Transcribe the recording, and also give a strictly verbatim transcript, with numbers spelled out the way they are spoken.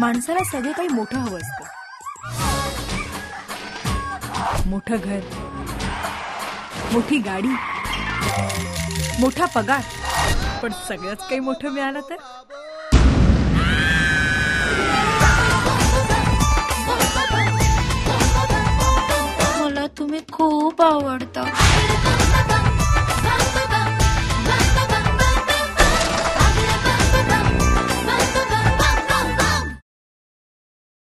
माणसाला सगळं काही मोठं हवं असतं. मोठं घर, मोठी गाडी, मोठा पगार. पण सगळंच काही मोठं मिळालं तर